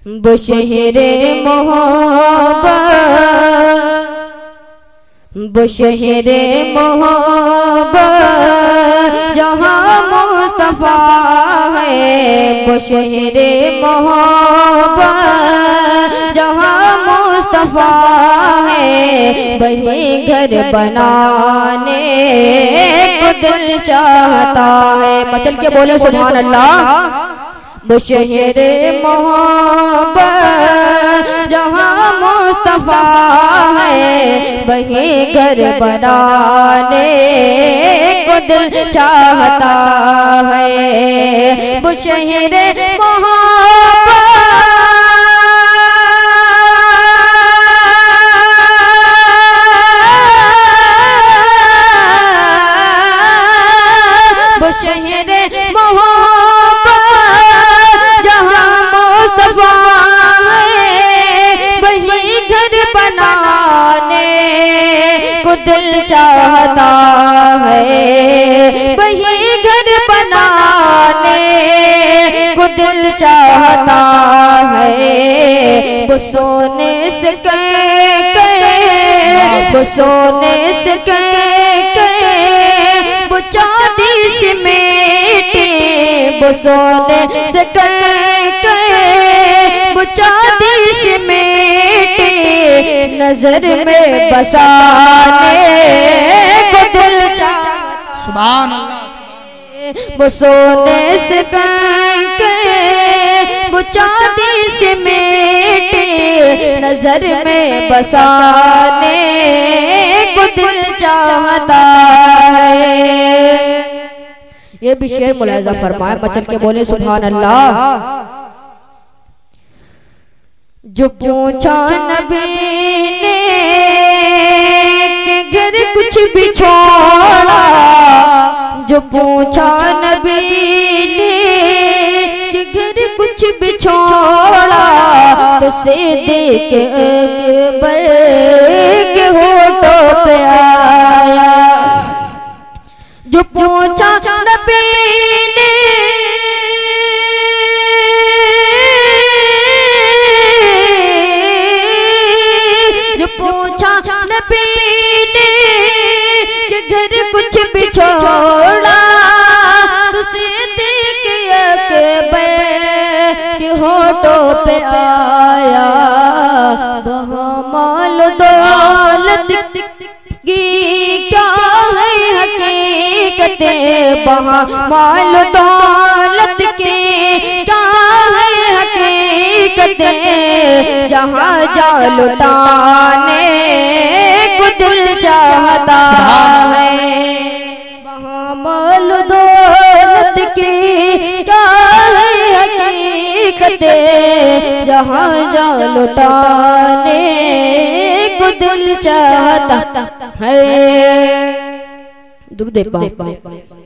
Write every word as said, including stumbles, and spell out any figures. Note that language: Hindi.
वो शहरे मोहब्बत, वो शहरे मोहब्बत जहाँ मुस्तफा है, वो शहरे मोहब्बत जहाँ मुस्तफा है, वही घर बनाने को दिल चाहता है। मचल के बोले सुभान अल्लाह। वो शहरे मोहब्बत जहाँ मुस्तफा है, वही घर बनाने को दिल चाहता है। वो शहरे मोहब्बत शहरे मोहब्बत जहाँ मुस्तफा है, वही घर बनाने को दिल चाहता है, वही घर बनाने को दिल चाहता है। वो सोने से कह वो सोने से कह वो चांदी से मेटे, वो सोने से कह वो चांदी से मेटे, नजर में बसाने को दिल चाहता। सुभान अल्लाह। वो सोने से कह वो चांदी से मेटे, नजर में बसाने को दिल चाहता है। ये भी शेर मुलाहिजा फरमाए, मचल के बोले सुभान अल्लाह। जो पूछा नबी ने कि घर कुछ भी छोड़ा, जो पूछा नबी ने कि घर कुछ भी छोड़ा, तो सिद्दीक़ अकबर के होठों पे आया। जो पूछा नबी ने जो पूछा नबी ने कि घर कुछ भी छोड़ा, तो सिद्दीक़ अकबर के होठों पे आया। वहाँ माल दौलत की क्या है हकीकतें, वहाँ माल दौलत की क्या है हकीकतें, जहाँ जा लुटाने को दिल चाहता है। वहाँ माल दौलत की क्या है हकीकतें, जहाँ जा लुटाने को दिल चाहता है। दुर्दे पाक।